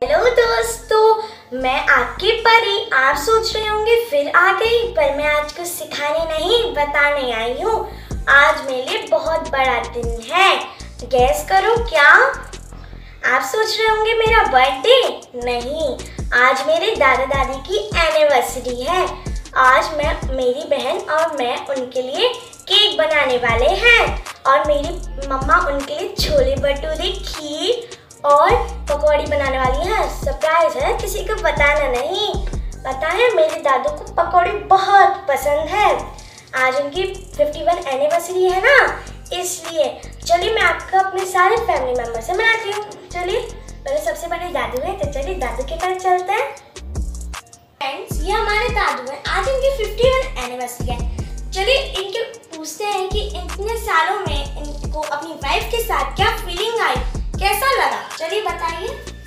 Hello दोस्तों, मैं आपकी परी। आप सोच रहे होंगे फिर आ गई, पर मैं आज कुछ सिखाने नहीं बताने आई हूँ। आज मेरे लिए बहुत बड़ा दिन है। गैस करो क्या? आप सोच रहे होंगे मेरा बर्थडे? नहीं, आज मेरे दादा दादी की एनिवर्सरी है। आज मेरी बहन और मैं उनके लिए केक बनाने वाले हैं और मेरी मम्मा उनके लिए छोले भटूरे, खीर और पकौड़ी बनाने वाली है। सरप्राइज है, किसी को बताना नहीं। पता है मेरे दादू को पकौड़ी बहुत पसंद है। आज उनकी 51 एनिवर्सरी है ना, इसलिए चलिए मैं आपको अपने सारे फैमिली मेंबर से मिलाती हूँ। चलिए, पहले सबसे बड़े दादू हैं, तो चलिए दादू के पास चलते हैं। फ्रेंड्स, ये हमारे दादू हैं। आज इनकी 51 एनिवर्सरी है। चलिए इनके पूछते हैं कि इतने सालों में इनको अपनी वाइफ के साथ क्या फीलिंग आई, कैसा लगा। चलिए बताइए।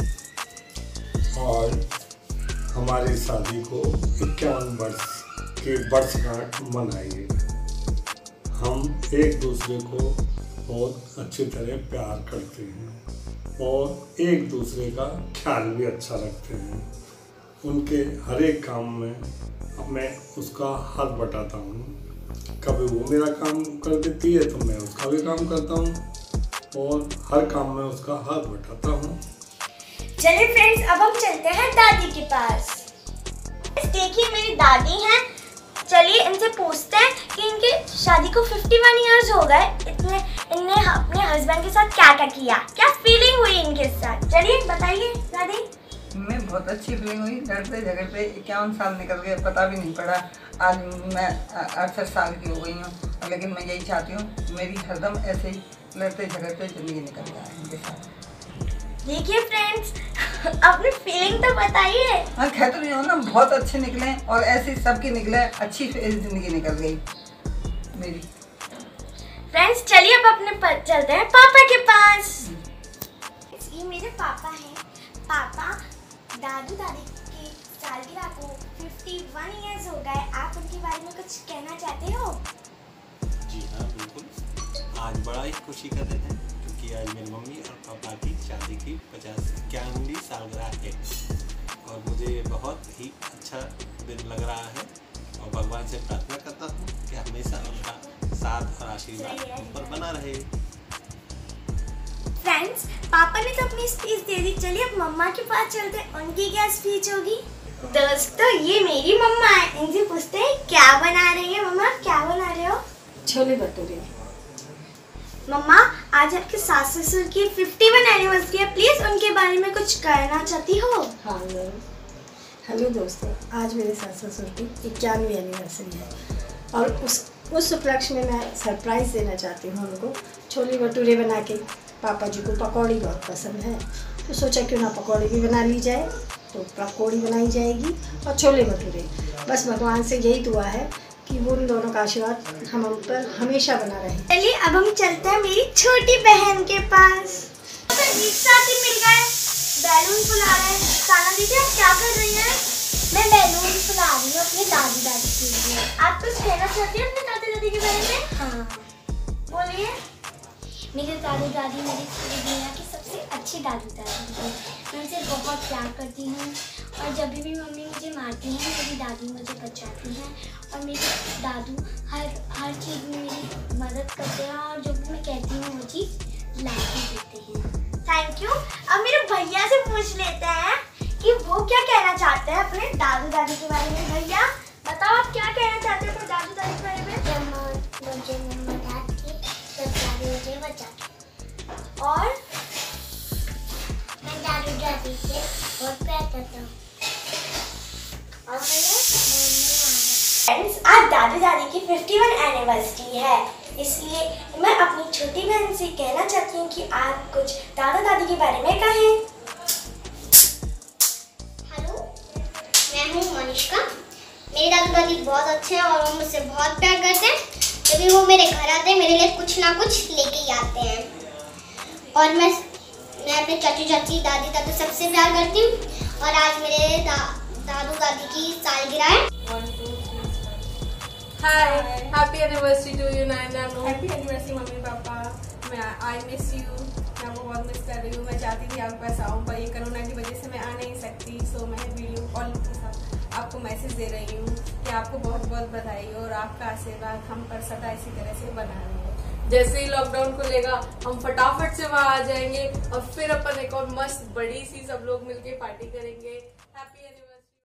आज हमारी शादी को 51 वर्ष की वर्षगांठ मनाई है। हम एक दूसरे को बहुत अच्छी तरह प्यार करते हैं और एक दूसरे का ख्याल भी अच्छा रखते हैं। उनके हर एक काम में मैं उसका हाथ बटाता हूँ। कभी वो मेरा काम कर देती है तो मैं उसका भी काम करता हूँ और हर काम में उसका हाथ बटाता हूँ। चलिए फ्रेंड्स, अब हम चलते हैं दादी के पास। देखिए मेरी दादी हैं। चलिए इनसे पूछते हैं कि इनके शादी को 51 इयर्स हो गए। इनने अपने हस्बैंड के साथ क्या क्या किया, क्या फीलिंग हुई इनके साथ। चलिए बताइए दादी। मैं बहुत अच्छी फीलिंग हुई। लड़ते झगड़ते 51 साल निकल गए, पता भी नहीं पड़ा। आज मैं 68 साल की हो गई हूँ, लेकिन मैं यही चाहती हूँ मेरी हरदम ऐसे ही लड़ते झगड़ते जिंदगी निकल जाए इनके साथ। देखिए फ्रेंड्स, अपनी फीलिंग तो बताइए। हाँ, कहते रही हो ना, बहुत अच्छे निकले और ऐसे सबकी निकले, अच्छी जिंदगी निकल गई मेरी। फ्रेंड्स, चलिए अब अपने चलते हैं पापा के पास। ये मेरे पापा हैं। पापा, दादू दादी की सालगिरह को 51 इयर्स हो गए। आप उनके बारे में कुछ कहना चाहते हो? जी हाँ, बिल्कुल। आज बड़ा ही खुशी का दिन है क्योंकि आज मेरी मम्मी और पापा की शादी की 51वीं सालगिरह है और मुझे बहुत ही अच्छा दिन लग रहा है और भगवान से प्रार्थना करता हूँ कि हमेशा उनका साथ और आशीर्वाद उन पर बना रहे। फ्रेंड्स, पापा ने तो अपनी स्पीच दे दी। चलिए अब मम्मा के पास चलते हैं, उनकी क्या स्पीच होगी। दोस्तों, ये मेरी मम्मा है। इनसे पूछते हैं क्या बना रही है। मम्मा, क्या बना रहे हो? छोले भटूरे। मम्मा, आज आपके सास ससुर की 51 एनिवर्सरी है। प्लीज उनके बारे में कुछ कहना चाहती हो? हाँ जरूर। हेलो दोस्तों, आज मेरे सास ससुर की 51वीं एनिवर्सरी है और उस उपलक्ष्य में मैं सरप्राइज़ देना चाहती हूँ उनको। छोले भटूरे बना के, पापा जी को पकौड़ी बहुत पसंद है तो सोचा क्यों ना पकौड़ी भी बना ली जाए। तो पकौड़ी बनाई जाएगी और छोले भटूरे। बस भगवान से यही दुआ है कि वो उन दोनों का आशीर्वाद हम पर हमेशा बना रहे। चलिए अब हम चलते हैं मेरी छोटी बहन के पास। एक साथ ही मिल गए, बैलून फुला रहे हैं। साना दीदी, आप क्या कर रही हैं? मैं बैलून फुला रही हूँ अपने दादी दादी के लिए। आप कुछ कहना चाहती हैं अपने दादी दादी के बारे में? हाँ बोलिए। मेरे दादी दादी मेरी पूरी दुनिया की सबसे अच्छी दादी दादी है। मैं उनसे बहुत प्यार करती हूँ और जब भी मम्मी मुझे मारती हैं मेरी दादी मुझे बचाती हैं और मेरे दादू हर चीज़ में मेरी मदद करते हैं और जो भी मैं कहती हूँ वो चीज़ ला के देते हैं। Thank you. अब मेरे भैया से पूछ लेते हैं कि वो क्या कहना चाहते हैं अपने दादू दादी के बारे में। भैया बताओ, आप क्या कहना चाहते हैं अपने दादू दादी के बारे में? मुझे मम्मा दादी मुझे बचाती और मैं दादू दादी से बहुत प्यार करता हूँ। और फ्रेंड्स, आज दादी दादी की 51 एनिवर्सरी है, इसलिए मैं अपनी छोटी बहन से कहना चाहती हूँ कि आप कुछ दादा दादी के बारे में कहें। हेलो, मैं हूँ मनीषका। मेरे दादू दादी बहुत अच्छे हैं और वो मुझसे बहुत प्यार करते हैं। जब भी वो मेरे घर आते हैं मेरे लिए कुछ ना कुछ लेके ही आते हैं और मैं अपने चाचू चाची दादी दादू सबसे प्यार करती हूँ और आज मेरे दादू दादी की सालगिरह है। 1 2 3 hi, happy anniversary to you नाना। Happy anniversary mummy papa. मैं आई मिस यू। मैं आपको बहुत मिस कर रही हूँ। मैं चाहती थी आपके पास आऊँ पर ये कोरोना की वजह से मैं आ मैसेज दे रही हूँ कि आपको बहुत बहुत बधाई और आपका आशीर्वाद हम पर सदा इसी तरह से बना रहे। जैसे ही लॉकडाउन खुलेगा हम फटाफट से वहाँ आ जाएंगे और फिर अपन एक और मस्त बड़ी सी सब लोग मिलके पार्टी करेंगे। Happy anniversary.